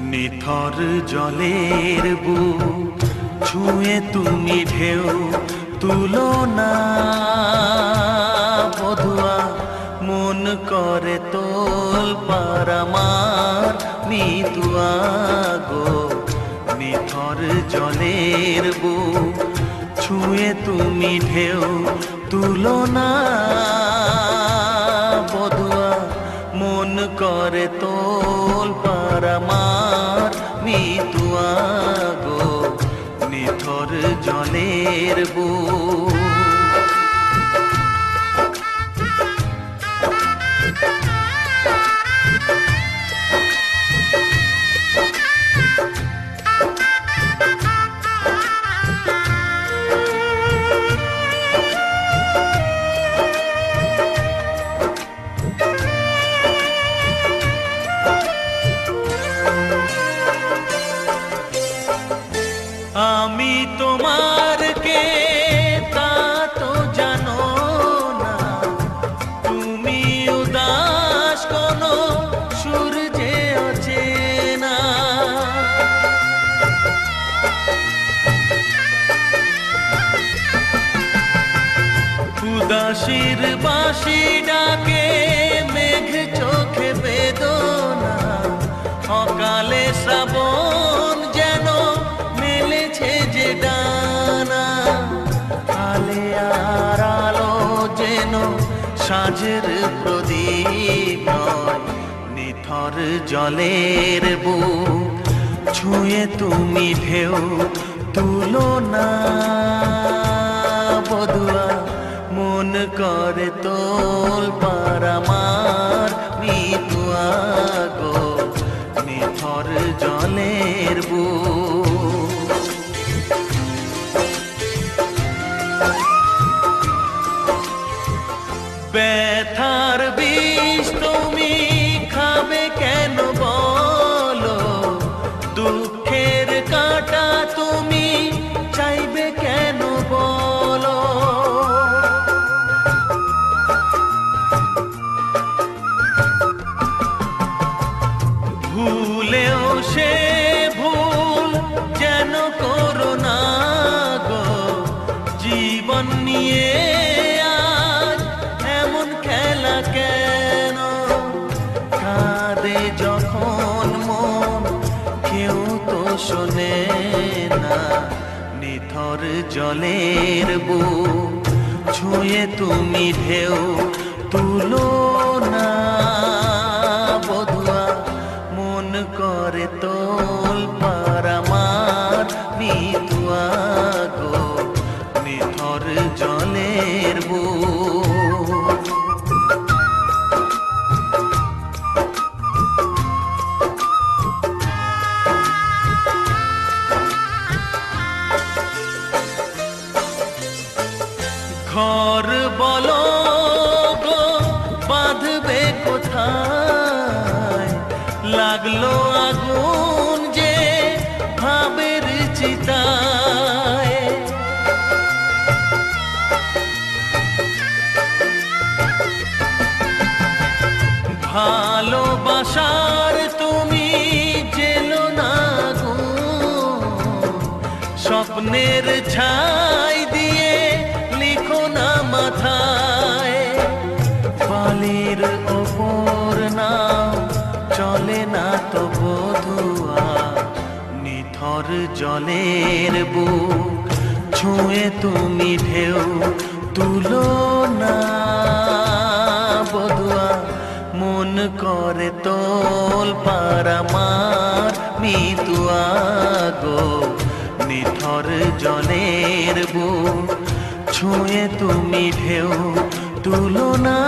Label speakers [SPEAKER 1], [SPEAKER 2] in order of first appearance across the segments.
[SPEAKER 1] নিথর জলের বুক ছুঁয়ে তুমি ঢেউ তুলো না বধুয়া, মন করে তোল পার আমার মিতুয়া গো। নিথর জলের বুক ছুঁয়ে তুমি ঢেউ তুলো না বধুয়া, মন করে তোল পার আমার মিতুয়া গো। নিথর জলের বুক আমি তোমার কে তা তো জানো না, তুমি উদাস কোনো সূর্যে অচেনা। উদাসীর বাঁশি ডাকে মেঘ চোখে বেদনা, অকালে শ্রাবণ যেন মেলেছে যে ডানা। আলে আর আলো যেন সাঁঝের প্রদীপ নয়, নিথর জলের বুক ছুঁয়ে তুমি ঢেউ তুলো না বধুয়া, মন করে তোল পার আমার মিতুয়া গো। নিথর জলের বুক ব্যথার বিষ তুমি খাবে কেন বলো, দুঃখের কাঁটা তুমি চাইবে কেন বলো। ভুলেও সে ভুল যেন করো না গো, জীবন নিয়ে আজ এমন খেলা কেন। কাঁদে যখন মন কেউ তো শোনে না, নিথর জলের বুক ছুঁয়ে তুমি ঢেউ তুলো না বধুয়া, মন করে তোল পার আমার মিতুয়া গো। নিথর জলের বুক ঘর বলো গো বাঁধবে কোথায়, লাগলো আগুন যে ভাবের চিতায়। ভালোবাসার তুমি জেলো না গো, স্বপ্নের ছাই দিয়ে লিখো না মাথায়। বালির ওপর নাও চলে না তো বধুয়া, নিথর জলের বুক ছুঁয়ে তুমি ঢেউ তুলো না বধুয়া, মন করে তোল পার আমার মিতুয়া গো। নিথর জলের বুক ছুঁয়ে তুমি ঢেউ তুলো না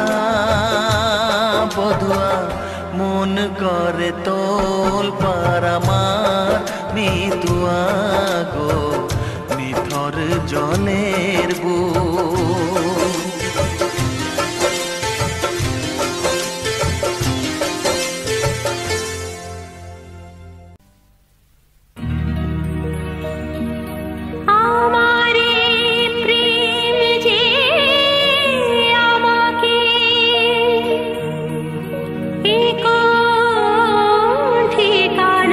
[SPEAKER 1] বধুয়া, মন করে তোল পার আমার মিতুয়া গো। নিথর জলের বুক
[SPEAKER 2] ঠিকানা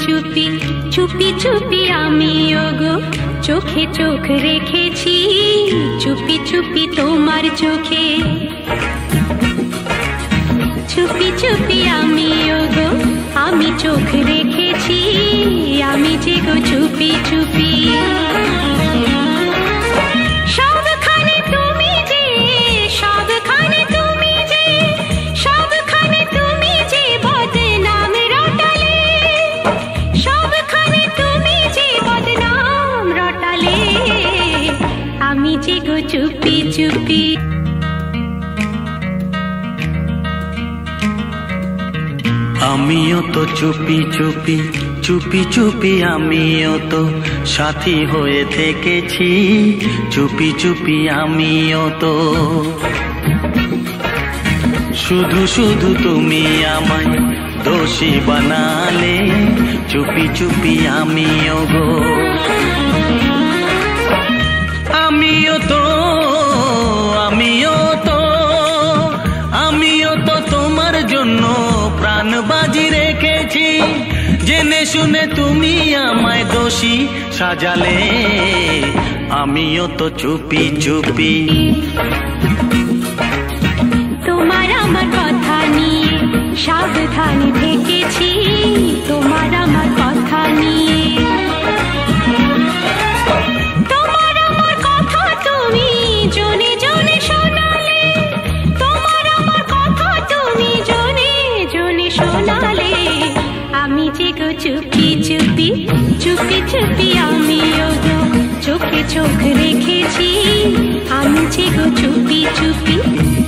[SPEAKER 2] চুপি চুপি চুপি আমিও গো চোখে চোখ রেখেছি চুপি চুপি তোমার চোখে চুপি চুপি আমিও গো আমি চোখ রেখেছি আমি যে গো চুপি চুপি সবখানে তুমি যে সবখানে তুমি যে সবখানে তুমি যে বদনাম রটালে সবখানে তুমি যে বদনাম রটালে আমি যে গো চুপি চুপি
[SPEAKER 1] আমিও তো চুপি চুপি চুপি চুপি আমিও তো সাথী হয়ে থেকেছি চুপি চুপি আমিও তো শুধু শুধু তুমি আমায় দোষী বানালে চুপি চুপি আমিও গো আমিও তো আমিও তো আমিও তো তোমার জন্য প্রাণ বাজি রেখেছি জেনে শুনে তুমি আমায় দোষী সাজালে আমিও তো চুপি চুপি
[SPEAKER 2] তোমার আমার কথা নিয়ে সাবধানে থেকেছি তোমার আমার কথা নিয়ে তোমার আমার কথা তুমি জনে জনে শোনালে তোমার আমার কথা তুমি জনে জনে শোনালে আমি যে গো চুপি চুপি চুপি চুপি আমিও গো চোখে চোখ রেখেছি আমি যে গো চুপি চুপি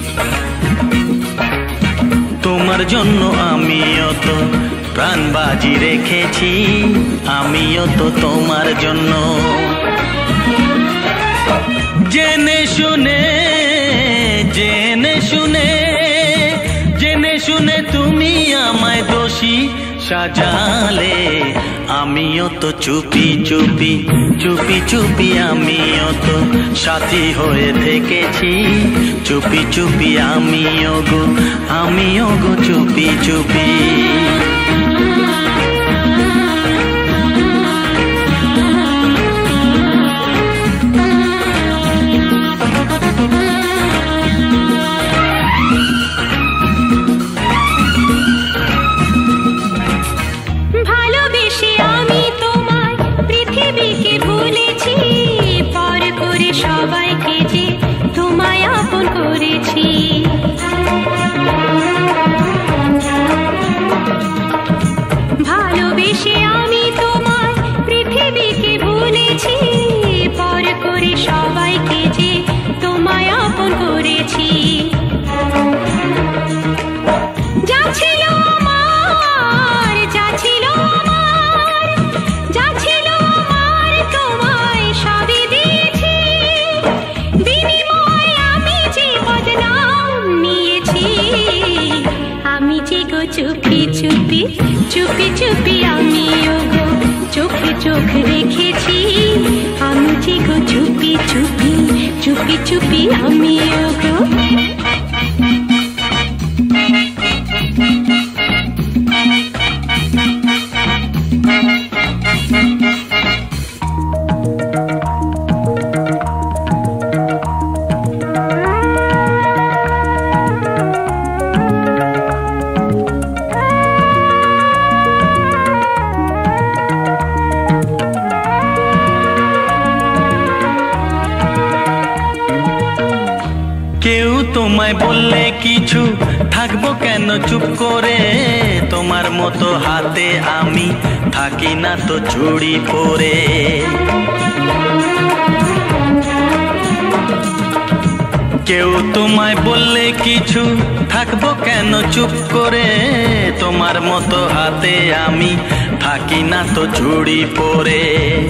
[SPEAKER 1] তোমার জন্য আমিও তো প্রাণ বাজি রেখেছি আমিও তো তোমার জন্য জেনে শুনে জেনে শুনে জেনে শুনে তুমি আমায় দোষী সাজালে আমিও তো চুপি চুপি চুপি চুপি আমিও তো সাথী হয়ে থেকেছি চুপি চুপি আমিও গো চুপি চুপি
[SPEAKER 2] সবাইকে যে তোমায় আপন করেছি ভালোবেসে আমি তোমায় পৃথিবীকে ভুলেছি পর করে সবাইকে যে তোমায় আপন করেছি যা ছিল আমার যা ছিল আমার যা ছিল আমার তোমায় সবই দিয়েছি বিনিময়ে আমি যে বদনাম নিয়েছি আমি যে গো চুপি চুপি চুপি চুপি আমিও গো চোখে চোখ রেখেছি আমি যে গো চুপি চুপি চুপি চুপি আমিও গো
[SPEAKER 1] কেউ তোমায় বললে কিছু থাকবো কেন চুপ করে তোমার মতো হাতে আমি থাকি না তো চুড়ি পরে কেউ তোমায় বললে কিছু থাকবো কেন চুপ করে তোমার মতো হাতে আমি থাকি না তো চুড়ি পরে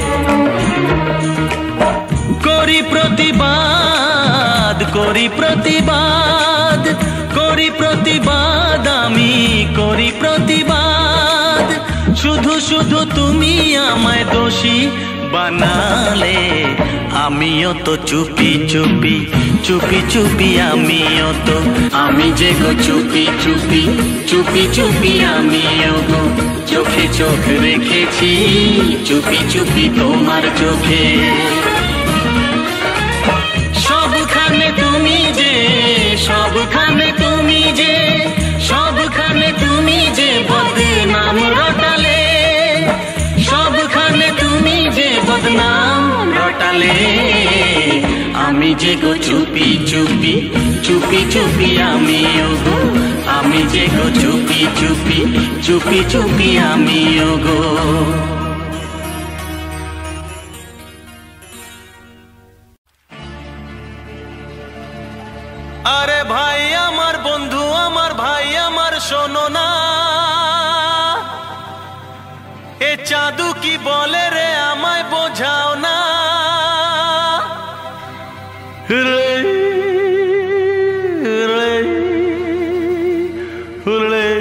[SPEAKER 1] করি প্রতিবাদ করি প্রতিবাদ করি প্রতিবাদ আমি করি প্রতিবাদ শুধু শুধু তুমি আমায় দোষী বানালে আমিও তো চুপি চুপি চুপি চুপি আমিও তো, আমি যে গো চুপি চুপি চুপি চুপি আমিও গো চোখে চোখ রেখেছি, চুপি চুপি তোমার চোখে। সবখানে তুমি যে, সবখানে তুমি যে, সবখানে তুমি যে বদনাম রটালে, সবখানে তুমি যে বদনাম রটালে, আমি যে গো চুপি চুপি চুপি চুপি আমিও গো, আমি যে গো চুপি চুপি চুপি চুপি আমিও গো। আরে ভাই আমার, বন্ধু আমার, ভাই আমার শোনো না, এ চাঁদু কি বলে রে আমায় বোঝাও না রে রে রে।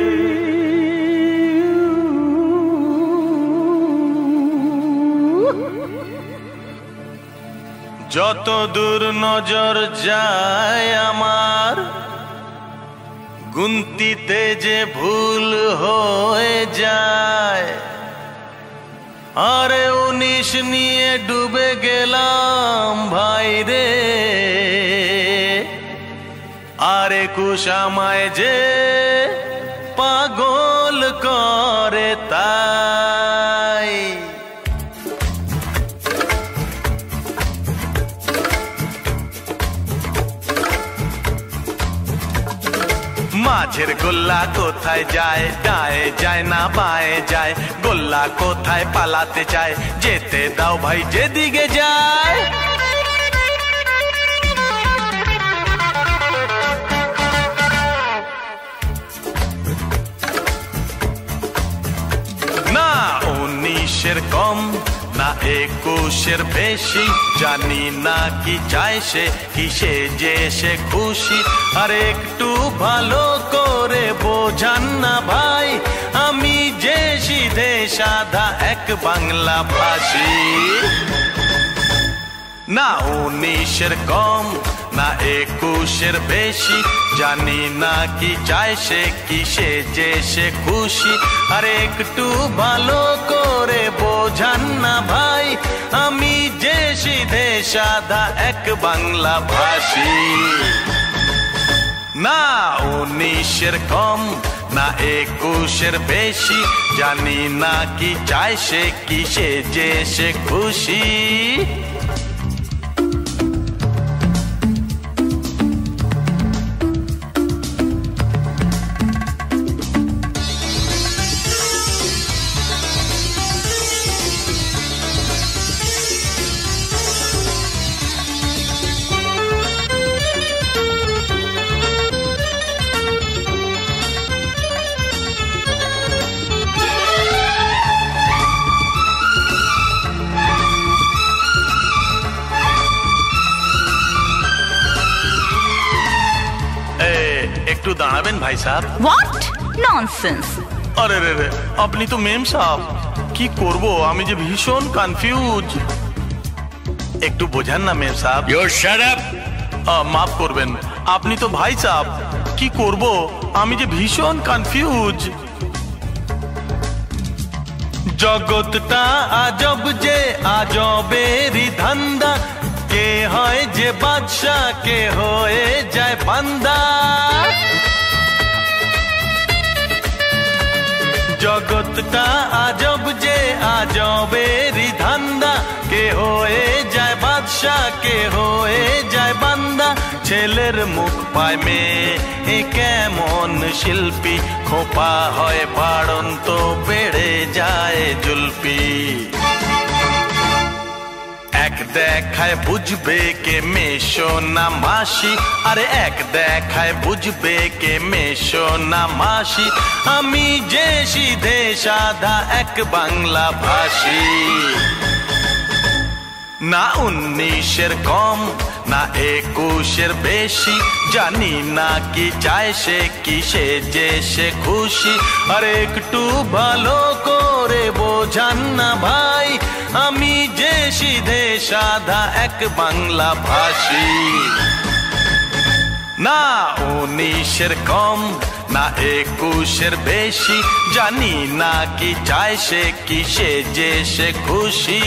[SPEAKER 1] যত দূর নজর যায় আমার, গুনতিতে যে ভুল হয়ে যায়, আরে 19 নিয়ে ডুবে গেলাম ভাই রে, আরে 21 আমায় যে পাগল করে তাই। মাঝের গোল্লা কোথায় যায়, ডায়ে যায় না বায়ে যায়, গোল্লা কোথায় পালাতে চায়, যেতে দাও ভাই যেদিকে যায়। না 19-এর কম, না 21-এর বেশি, জানি না কি চায় সে, কিসে যে সে খুশি, আর একটু ভালো করে বোঝান না ভাই, আমি যে সিধে সাধা এক বাংলা ভাষী। না 19-এর কম, না 21-এর বেশি, জানি না কি চায় সে, কিসে যে সে খুশি, আর একটু ভালো করে বোঝান না ভাই, আমি যে সিধে সাধা এক বাংলা ভাষী। না 19-এর কম, না 21-এর বেশি, জানি না কি চায় সে, কিসে যে সে খুশি। একটু দাঁড়াবেন ভাই সাহেব।
[SPEAKER 3] What nonsense!
[SPEAKER 1] আরে রে রে, আপনি তো মেম সাহেব, কি করব আমি যে ভীষণ কনফিউজ। একটু বোঝান না মেম সাহেব।
[SPEAKER 4] You shut up!
[SPEAKER 1] মাফ করবেন, আপনি তো ভাই সাহেব, কি করব আমি যে ভীষণ কনফিউজ। জগৎটা আজব যে আজবেরই ধান্দা, কে হয় যে বাদশা, কে হয়ে যায় বান্দা। জগৎটা আজব যে আজবেরই ধান্দা, কে হয়ে যায় বাদশা, কে হয়ে যায় বান্দা। ছেলের মুখ পায় মেয়ে কেমন শিল্পী, খোপা হয় বাড়ন্ত বেড়ে যায় জুলপি। এক দেখায় বুঝবে কে মেশো না মাসি, আরে এক দেখায় বুঝবে কে মেশো না মাসি, আমি যে সিধে সাধা এক বাংলা ভাষী। না 19-এর কম, না 21-এর বেশি, জানি না কি চায় সে, কিসে যে সে খুশি, আর একটু ভালো করে বোঝান না ভাই, আমি যে সিধে সাধা এক বাংলা ভাষী। না 19-এর কম না 21-এর বেশি, জানি না কি চায় সে, কিসে যে সে খুশি।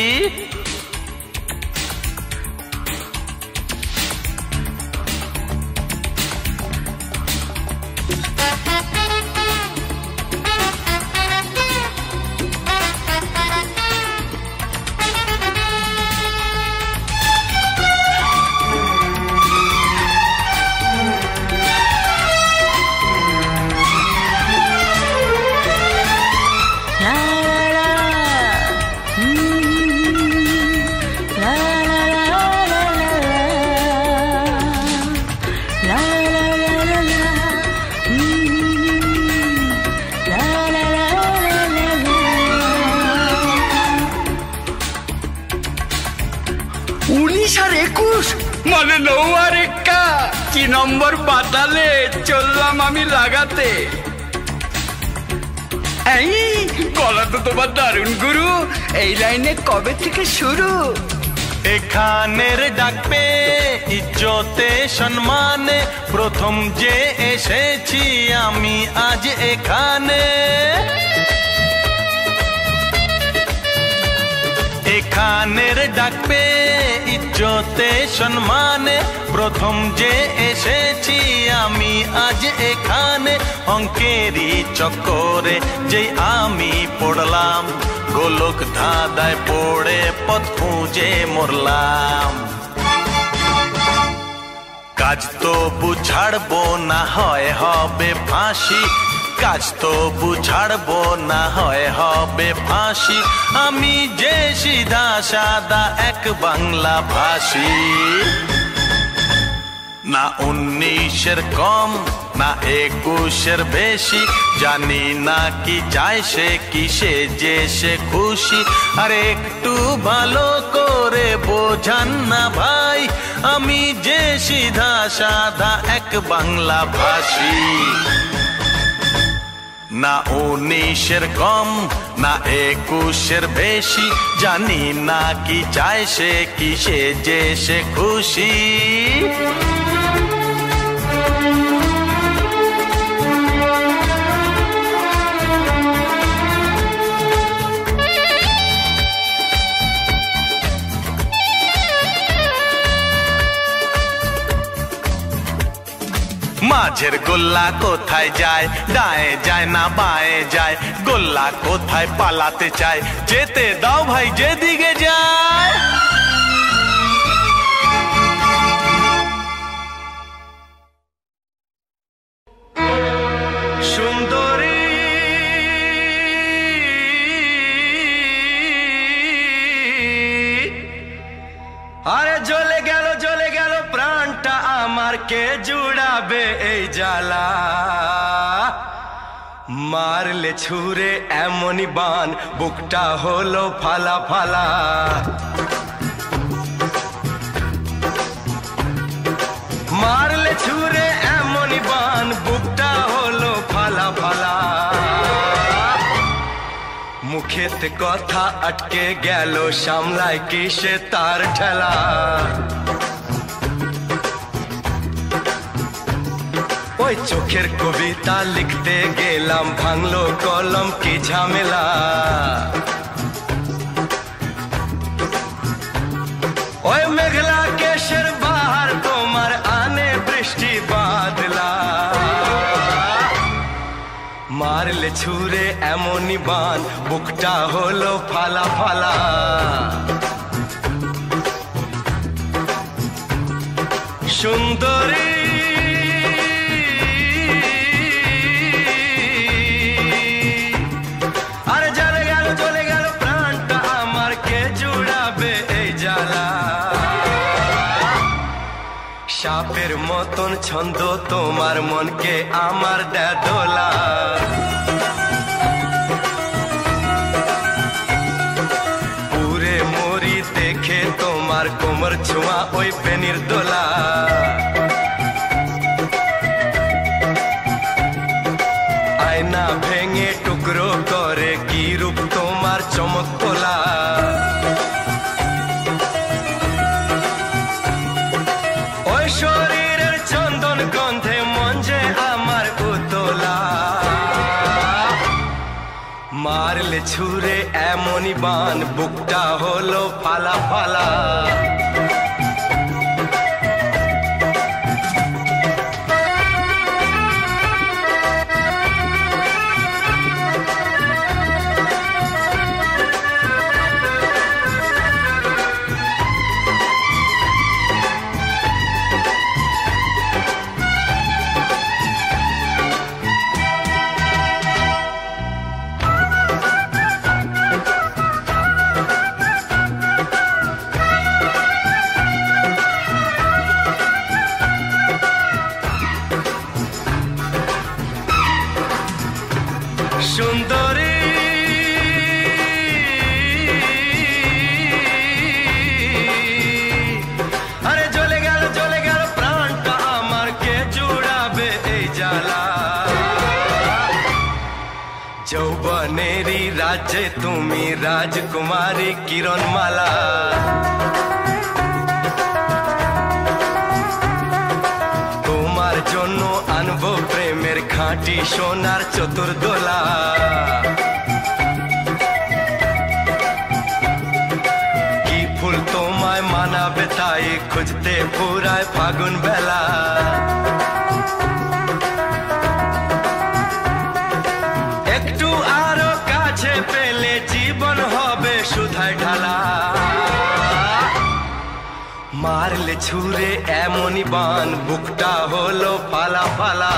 [SPEAKER 4] মানে 9 আর 1 কি নম্বর বাতালে চললাম আমি লাগাতে। এই গলা তো তোমার দারুণ গুরু, এই লাইনে কবে থেকে শুরু?
[SPEAKER 1] এখানের ডাকবে ইজ্জতে সম্মানে, প্রথম যে এসেছি আমি আজ এখানে। এখানের ডাকবে ইজ্জতে সম্মানে, প্রথম যে এসেছি আমি আজ এখানে। অঙ্কেরই চক্করে যেই আমি পড়লাম, গোলক ধাঁধায় পড়ে পথ খুঁজে মরলাম। কাজ তো বুঝাড়বো না হয় হবে ফাঁসি, কাজ তো বুঝাড়বো না হয় হবে ফাঁসি। আমি যে সিধা সাদা এক বাংলা ভাষী। না 19-এর কম না 21-এর বেশি, জানি না কি চায় সে, কিসে যে সে খুশি। আর একটু ভালো করে বোঝান না ভাই, আমি যে সিধা সাদা এক বাংলা ভাষী। না 19-এর কম না 21-এর বেশি, জানি না কি চায় সে, কিসে যে সে খুশি। মাঝের গোল্লা কোথায় যায়, ডায়ে যায় না বায়ে যায়, গোল্লা কোথায় পালাতে চায়, যেতে দাও ভাই যেদিকে যায়। সুন্দরী
[SPEAKER 5] আরে জ্বলে গেল প্রাণটা আমার, কে জুড়াবে এই জ্বালা? মারলে ছুরে এমনই বান, বুকটা হলো ফালা ফালা। মারলে ছুরে এমনই বান, বুকটা হলো ফালা ফালা। মুখেতে কথা আটকে গেল, সামলায় কিসে তার ঠেলা? ওই চোখের কবিতা লিখতে গেলাম, ভাঙলো কলম কি ঝামেলা। ওই মেঘলা কেশের বাহার তোমার আনে বৃষ্টি বাদলা। মারলে ছুরে এমনই বান, বুকটা হলো ফালা ফালা। সুন্দরী আরে জ্বলে গেল প্রাণটা আমার, কে জুড়াবে এই জ্বালা? সাপের মতন ছন্দ তোমার, মনকে আমার দেয় দোলা। পুরে মরি দেখে তোমার, কোমর ছোঁয়া ওই বেনির দোলা। আয়না ভেঙে টুকরো করে, কি রূপ তোমার চমক তোলা। ওই শরীরের চন্দন ছুঁড়ে এমনই বান বুকটা হলো ফালা ফালা সুন্দরী আরে জ্বলে গেল প্রাণটা আমার কে জুড়াবে এই জ্বালা যৌবনেরই রাজ্যে তুমি রাজকুমারী কিরণমালা তোমার জন্য আনবো প্রেমের খাঁটি সোনার চতুর্দোলা কি ফুল তোমায় মানাবে তাই খুঁজতে পুরায় ফাগুন বেলা একটু আরো কাছে পেলে জীবন হবে সুধায় ঢালা মারলে ছুঁড়ে এমনই বান বুকটা হলো পালা পালা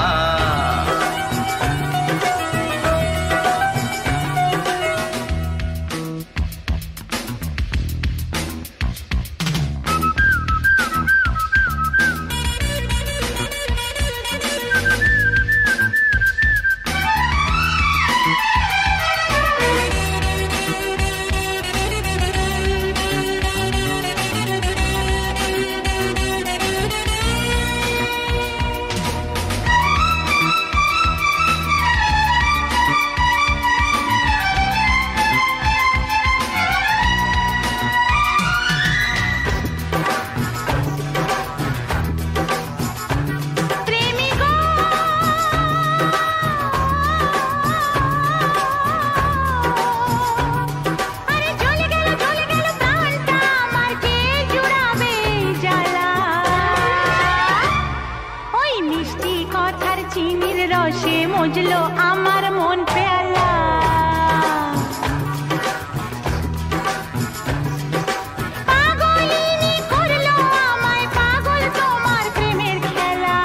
[SPEAKER 2] রসে মজলো আমার মন পেয়ালা পাগলিনী করলো আমায় পাগল তোমার প্রেমের খেলা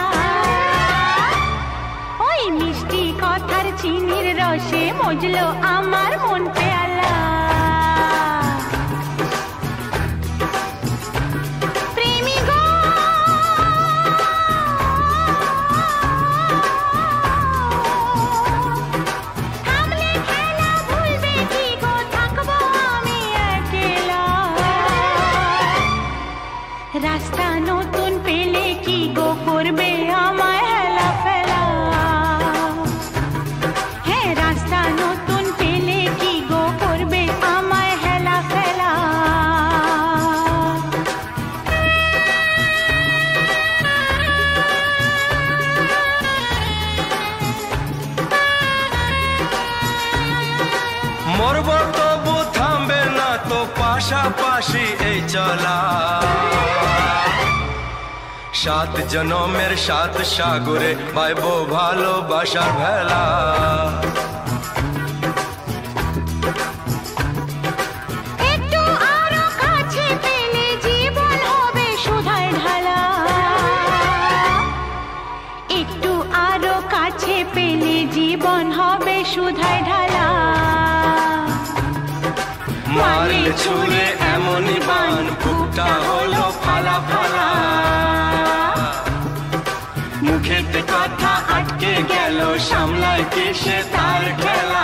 [SPEAKER 2] ওই মিষ্টি কথার চিনির রসে মজলো আমার মন পেয়ালা রাস্তা নতুন পেলে কি গো করবে আমায় হেলা ফেলা হ্যাঁ রাস্তা নতুন পেলে কি গো করবে আমায় হেলা ফেলা
[SPEAKER 5] মরব তবু থামবে না তো পাশাপাশি এই চলা সাত জনমের সাত সাগরে বাইবো ভালোবাসার ভেলা
[SPEAKER 2] একটু আরো কাছে পেলে জীবন হবে সুধায় ঢালা একটু আরো কাছে পেলে জীবন হবে সুধায় ঢালা
[SPEAKER 5] মারলে ছুঁড়ে এমনই বান বুকটা হলো ফালা ফালা মুখেতে কথা আটকে গেল সামলায় কে সে তার খেলা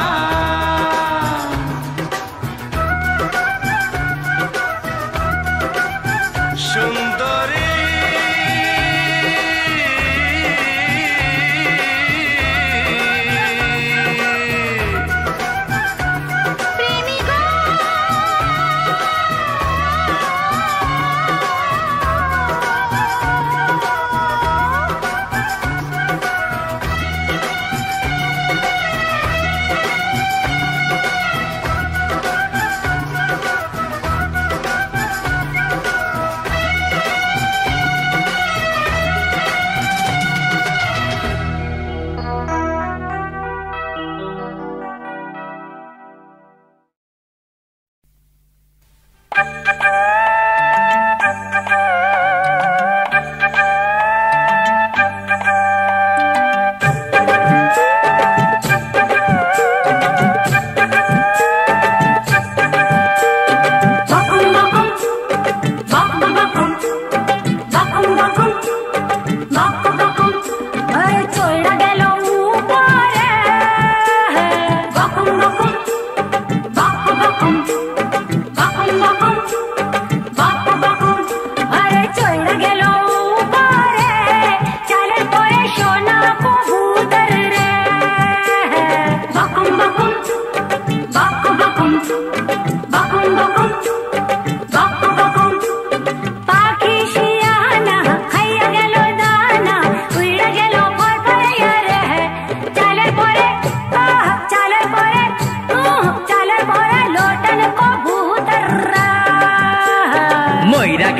[SPEAKER 5] সুন্দরী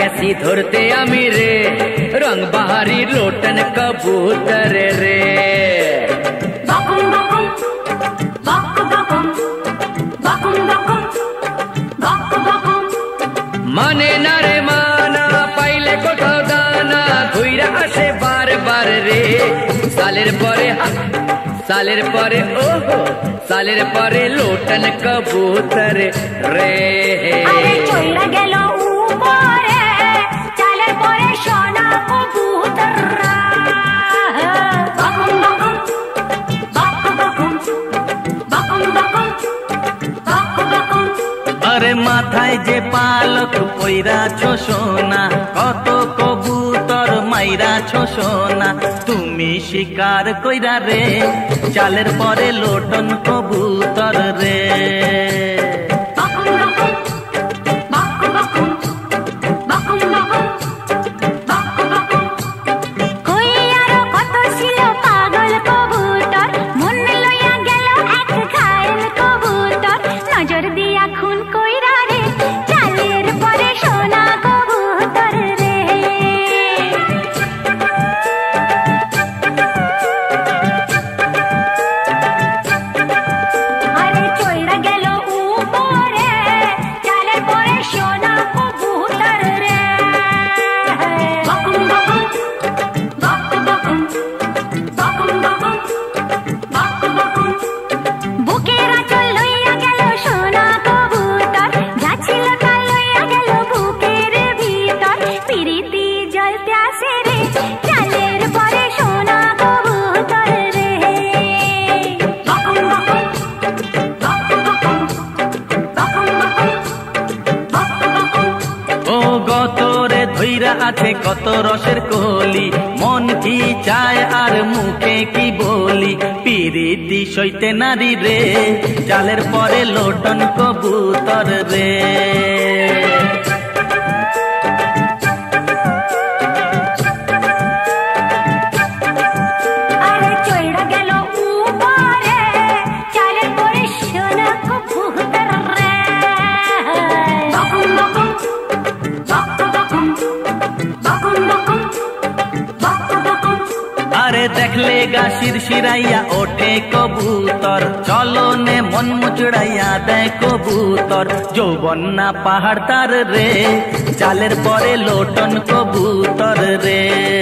[SPEAKER 4] গেছি ধরতে আমি রে রং বাহারি লোটন কবুতর রে। মানে না রে মানা পাইলে কোথাও দানা ঘুইরা আসে বারবার রে। সালের পরে সালের পরে ওহো সালের পরে লোটন কবুতর রে।
[SPEAKER 2] চইলা গেল উপরে চালের পরে সোনা কবুতর।
[SPEAKER 1] আরে মাথায় যে পালক পইরাছো সোনা কত কবুতর মাইরাছো সোনা তুমি শিকার কইরা রে চালের পরে লোটন কবুতর রে। আছে কত রসের কলি মন কি চায় আর মুখে কি বলি পিরিতি সইতে নারী রে চালের পরে লোটন কবুতর রে। দেখলে গা শিরশিরাইয়া ওঠে কবুতর চলনে মন মুচড়াইয়া দেয় কবুতর যৌবন না পাহাড় তার রে চালের পরে লোটন কবুতর রে।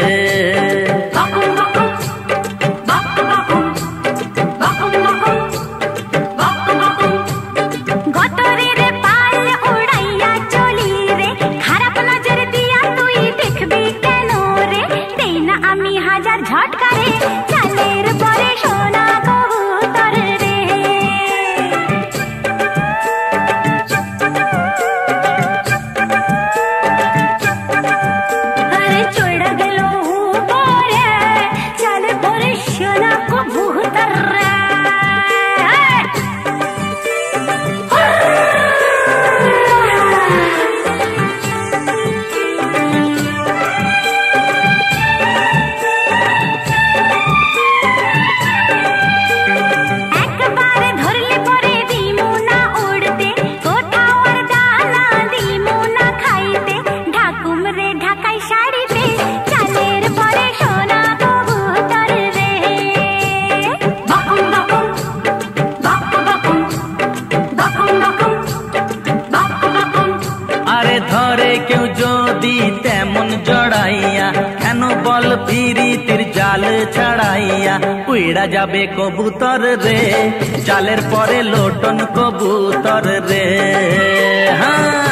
[SPEAKER 1] পিরিতির জাল ছাড়াইয়া উইড়া যাবে কবুতর রে চালের পরে লোটন কবুতর রে। হ্যাঁ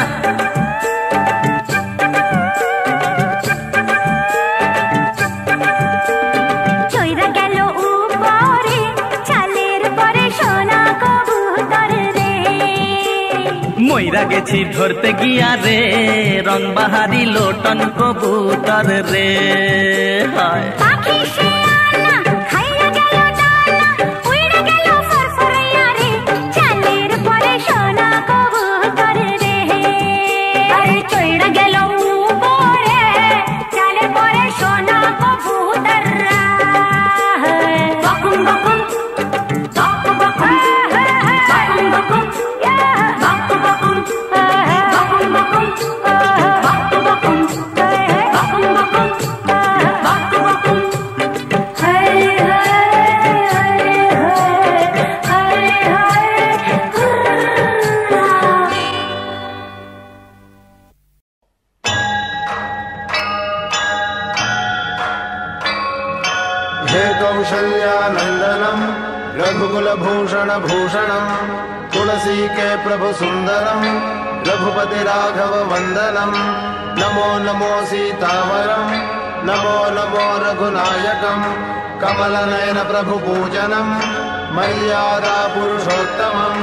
[SPEAKER 2] চইরা গেল উপরে চালের পরে সোনা কবুতর রে।
[SPEAKER 1] মইরা গেছি ধরতে গিয়া রে রং বাহারি লোটন কবুতর রে।
[SPEAKER 2] পাখি সে আনা খাইয়া গেল ডানা উইড়া গেল ফরফরাইয়া রে চালের পরে সোনা কবুতর রে। আরে চইরা গেল উপরে চালের পরে সোনা কবুতর রে। বকুম বকুম বকুম বকুম বকুম বকুম বকুম বকুম বকুম বকুম
[SPEAKER 6] हे कौशल्यानंदनम रघुकुलभूषण भूषणम तुलसी के प्रभु सुंदरम रघुपति राघव वंदनम नमो नमो सीतावरम नमो नमो रघुनायकम कमल नयन प्रभु पूजनम मर्यादा पुरुषोत्तमम।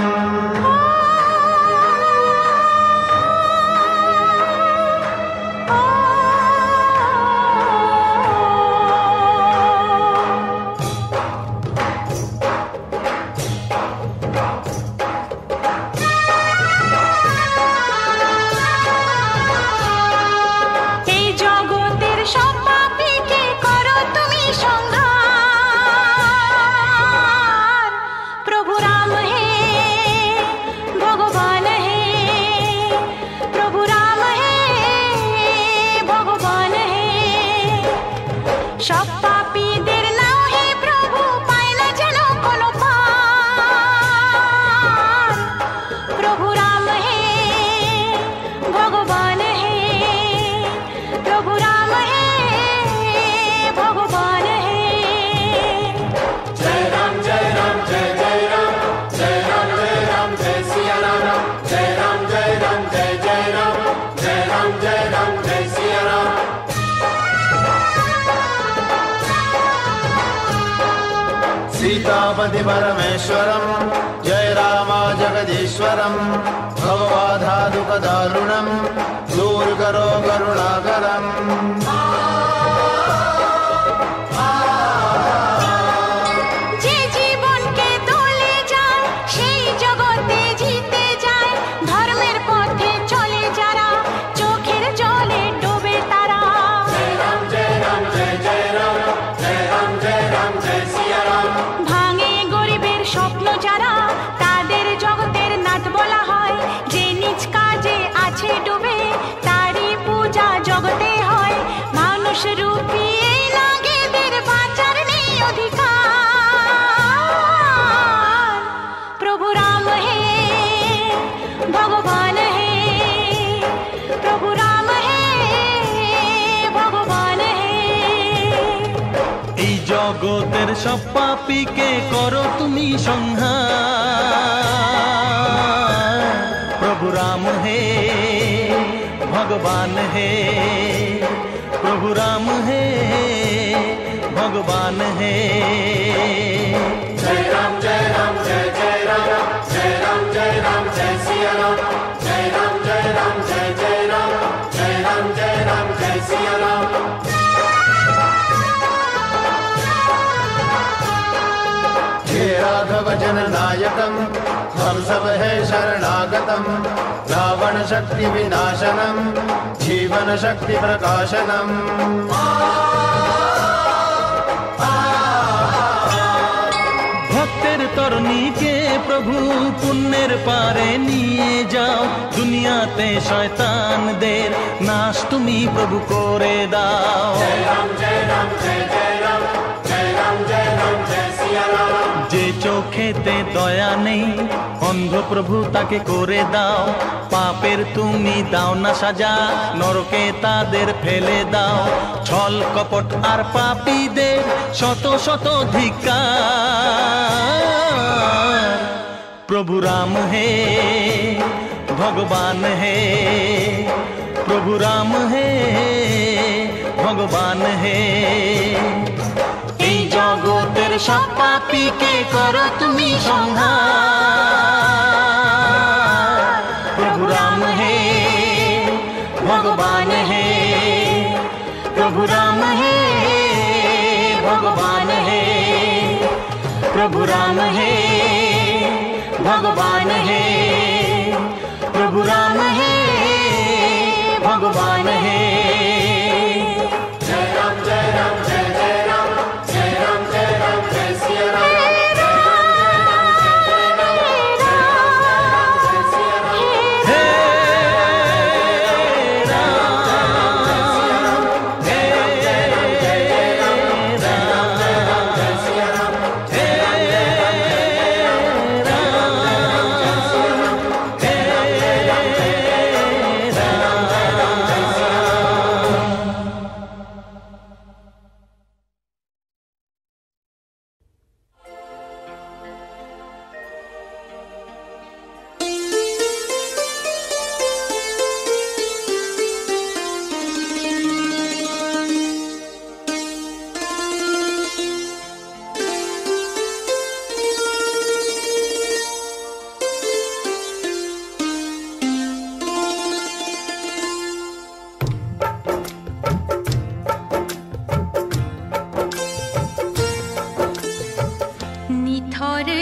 [SPEAKER 6] सीतापति परमेश्वरम जय रामा जगदीश्वरम भवबाधादुःखदारुणम दूर करो करुणाकरम।
[SPEAKER 2] যে জীবনকে তোলে যায় সেই জগতে জিতে যায় ধর্মের পথে চলে যারা চোখের জলে ডোবে তারা। জয় রাম জয় রাম জয় জয় রাম জয় রাম জয় রাম জয় সিয়া রাম। ভাঙে গরিবের স্বপ্ন যারা তাদের জগতের নাথ বলা হয় যে নিজ কাজে আছে ডুবে তারই পূজা জগতে হয়। মানুষ রূপী এই নাগেদের বাঁচার নেই অধিকার। প্রভু রাম হে ভগবান হে প্রভু রাম হে ভগবান হে।
[SPEAKER 1] এই জগতের সব পাপীকে করো তুমি সংহার। প্রভু রাম হে ভগবান হে প্রভু রাম হে ভগবান হে।
[SPEAKER 6] जय राम जय राम जय जय राम जय राम जय राम जय सिया राम जय राम जय राम जय जय राम जय राम जय राम जय सिया राम। हे राघव जन नायकम हम सब है शरणागतम रावण शक्ति विनाशनम जीवन शक्ति प्रकाशनम।
[SPEAKER 1] ভক্তের তরণীকে প্রভু পুণ্যের পারে নিয়ে যাও দুনিয়াতে শয়তানদের নাশ তুমি প্রভু করে দাও।
[SPEAKER 6] जय राम जय राम जय जय राम जय राम जय राम जय सिया राम।
[SPEAKER 1] যে চোখেতে দয়া নেই অন্ধ প্রভু তাকে করে দাও পাপের তুমি দাও না সাজা নরকে তাদের ফেলে দাও ছল কপট আর পাপীদের শত শত ধিক্কার। প্রভু রাম হে ভগবান হে প্রভু রাম হে ভগবান হে। এই জগতের সব পাপীকে করো তুমি সংহার। প্রভু রাম হে ভগবান হে প্রভু রাম হে ভগবান হে প্রভু রাম হে ভগবান হে প্রভু রাম হে ভগবান হে।
[SPEAKER 6] जय राम जय राम जय जय राम जय राम जय राम जय सिया राम जय राम जय राम जय जय राम जय राम जय सिया राम।
[SPEAKER 1] हे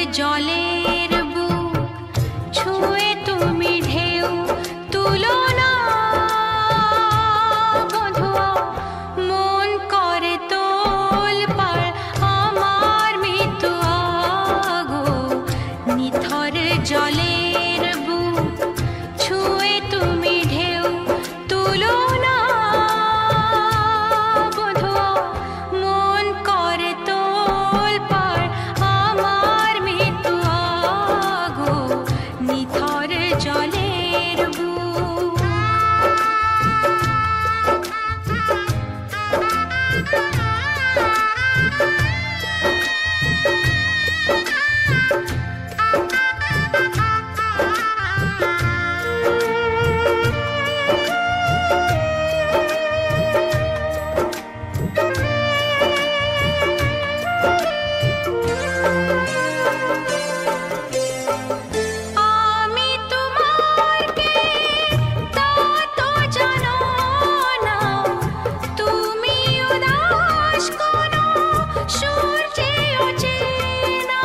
[SPEAKER 2] জলের বুক ছুঁয়ে তুমি ঢেউ তুলো না বধুয়া মন করে তোলপাড় আমার মৃত্যু আগো নিথর জলের বুক ছুঁয়ে তুমি ঢেউ তুলো না বধুয়া মন করে তোলপাড় আমার মৃত্যু আগো নিথর জলের বুক আমি তোমার কে তা তো জানো না তুমি উদাস কোনো সূর্যে অচেনা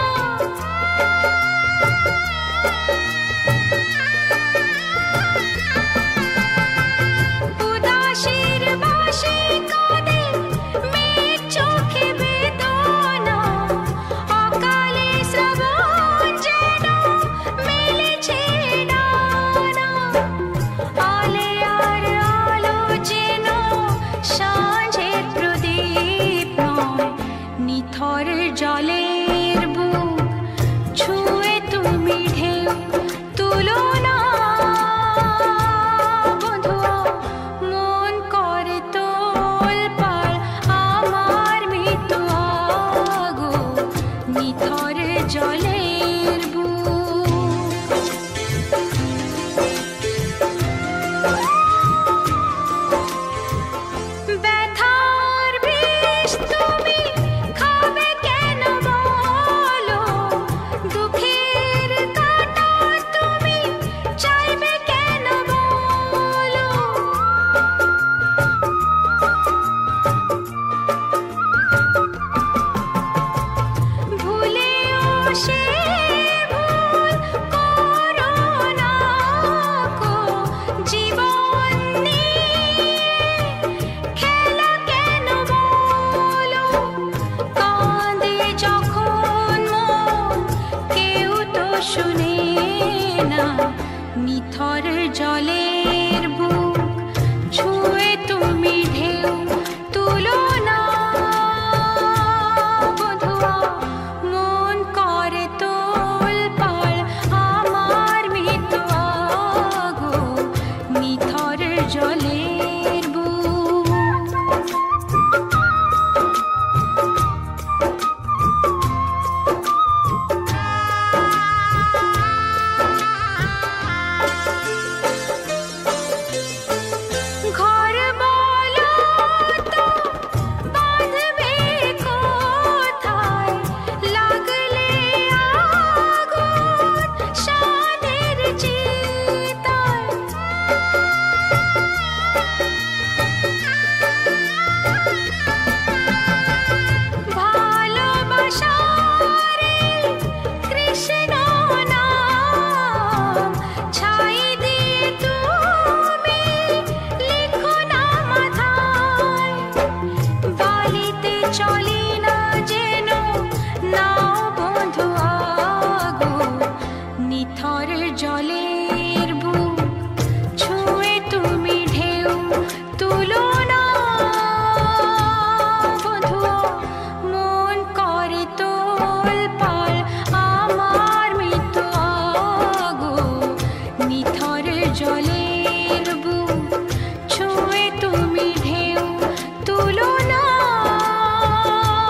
[SPEAKER 2] উদাসীর বাসে কাঁদে মেঘ চোখে বেদনা অকালে শ্রাবণ যেন মেলেছে ডানা আলে আর আলো যেন সাঁঝের প্রদীপ নয় নিথর জলের বুক ছুঁয়ে তুমি ঢেউ তুলো না বধুয়া মন করে তোলপাড় আমার মৃত্যু আগো নিথর জলের বুক ব্যথার বিষ তুমি খাবে কেন বলো দুঃখের কাঁটা তুমি চাইবে কেন বলো ভুলেও সে ভুল করো না গো জীবন নিয়ে খেলা কেন বলো কাঁদে যখন মন কেউ তো শুনে না নিথর জলের বুক ছুঁয়ে তুমি ঢেউ তুলো না বধুয়া মন করে তোলপাড় আমার মৃত্যু আগো নিথর জলের বুক ঘর বলো তো বাঁধবে কোথায় লাগলে আগুন সাধের চিতায় ভালোবাসারে কৃষ্ণ নাম ছাই দিয়ে তুমি লিখো না মাথায় বালিতে চলি না যেন নাও বন্ধু আগো নিথর জলের বুক ছুঁয়ে তুমি ঢেউ তুলো না বধুয়া মন করে তোলপাড় আমার মৃত্যু আগো নিথর জলের বুক ছুঁয়ে তুমি ঢেউ তুলো না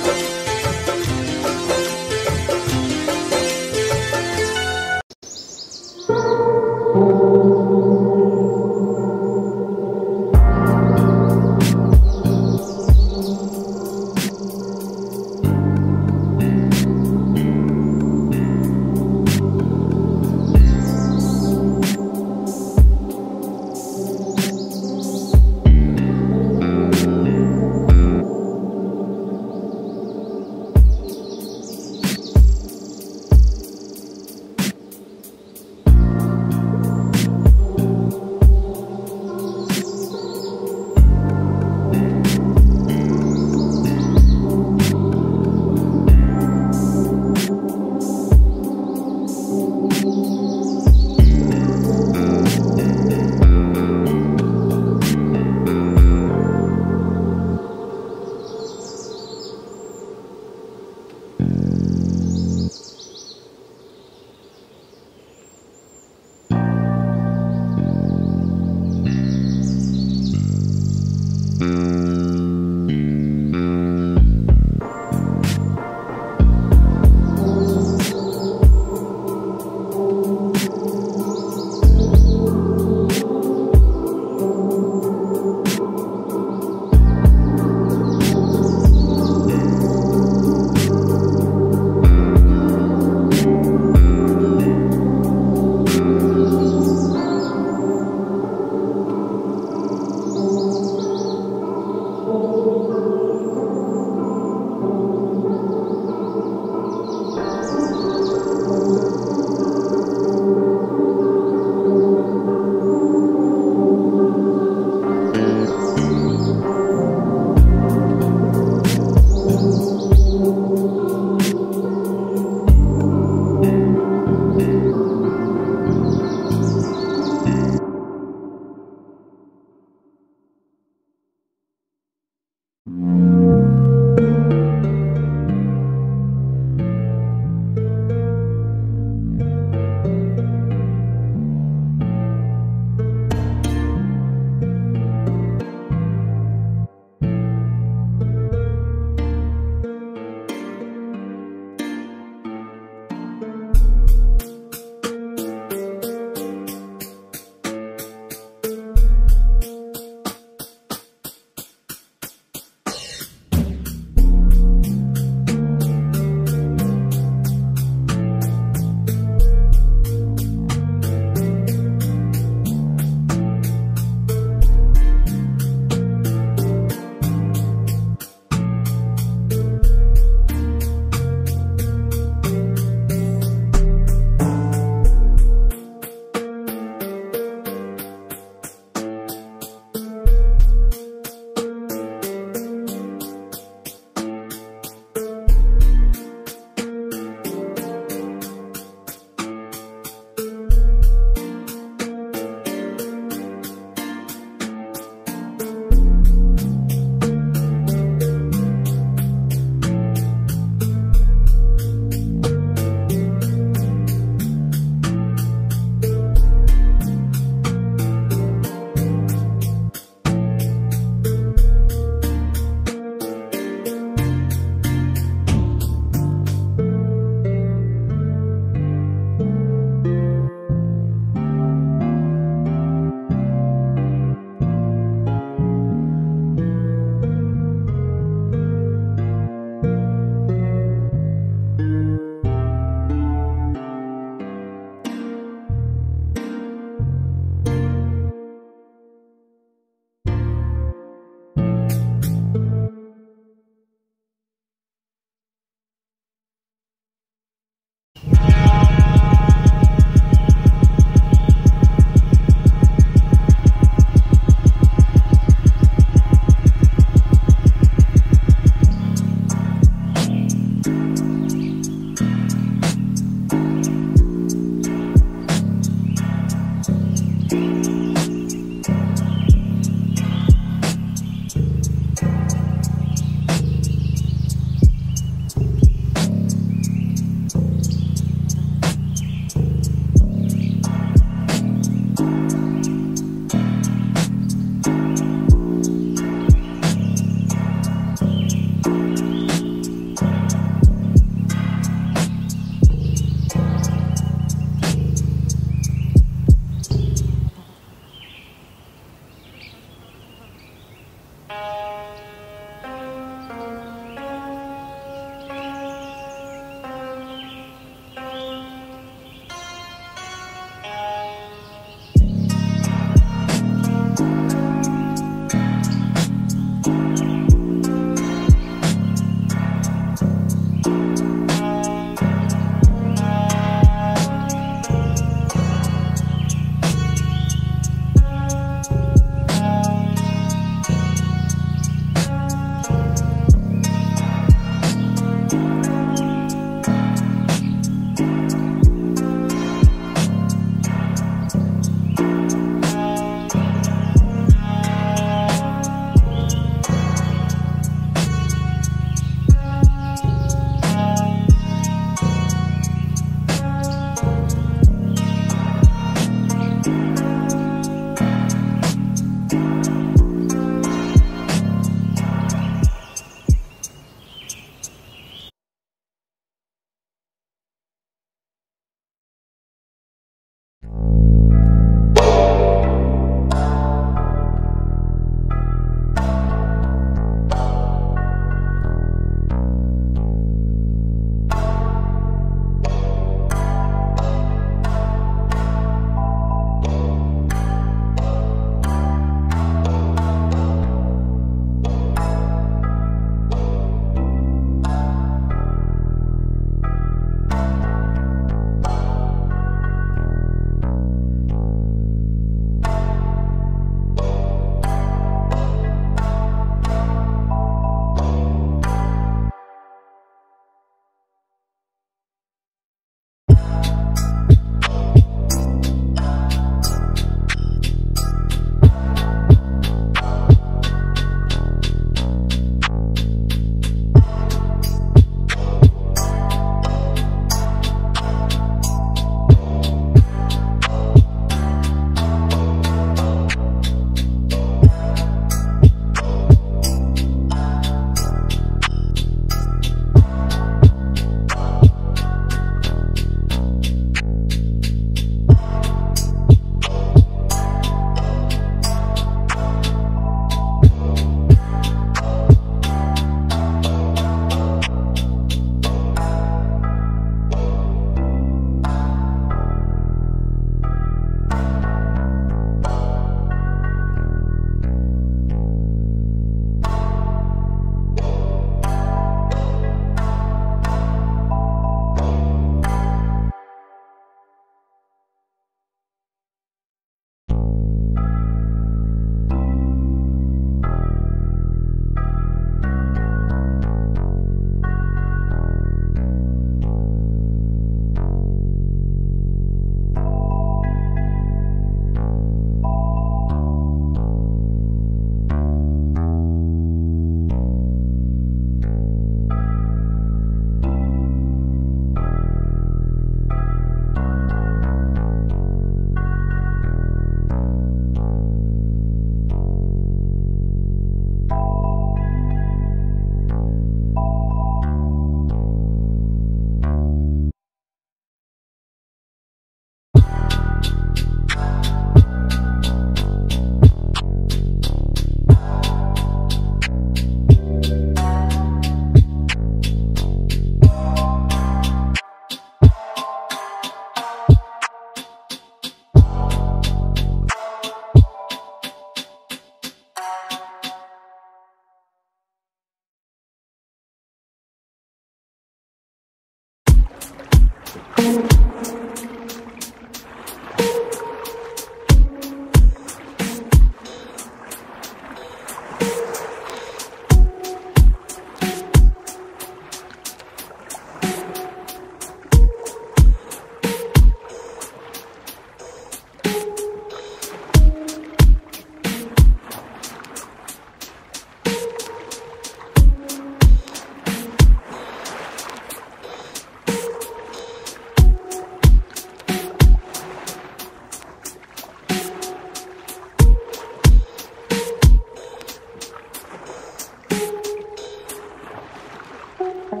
[SPEAKER 6] Thank you.